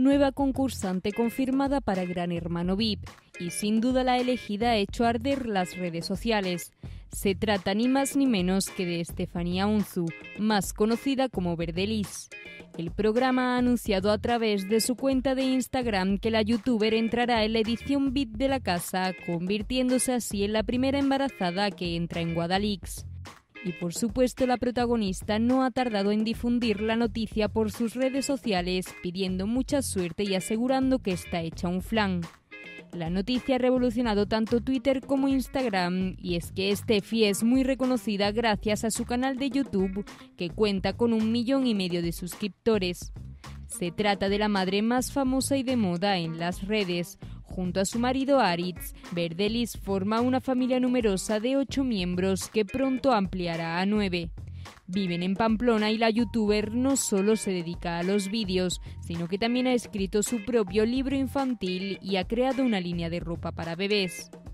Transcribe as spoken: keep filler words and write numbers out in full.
nueva concursante confirmada para Gran Hermano V I P y sin duda la elegida ha hecho arder las redes sociales. Se trata ni más ni menos que de Estefanía Unzu, más conocida como Verdelis. El programa ha anunciado a través de su cuenta de Instagram que la youtuber entrará en la edición V I P de la casa, convirtiéndose así en la primera embarazada que entra en Guadalix. Y por supuesto la protagonista no ha tardado en difundir la noticia por sus redes sociales, pidiendo mucha suerte y asegurando que está hecha un flan. La noticia ha revolucionado tanto Twitter como Instagram, y es que Steffi es muy reconocida gracias a su canal de YouTube, que cuenta con un millón y medio de suscriptores. Se trata de la madre más famosa y de moda en las redes. Junto a su marido Aritz, Verdelis forma una familia numerosa de ocho miembros que pronto ampliará a nueve. Viven en Pamplona y la youtuber no solo se dedica a los vídeos, sino que también ha escrito su propio libro infantil y ha creado una línea de ropa para bebés.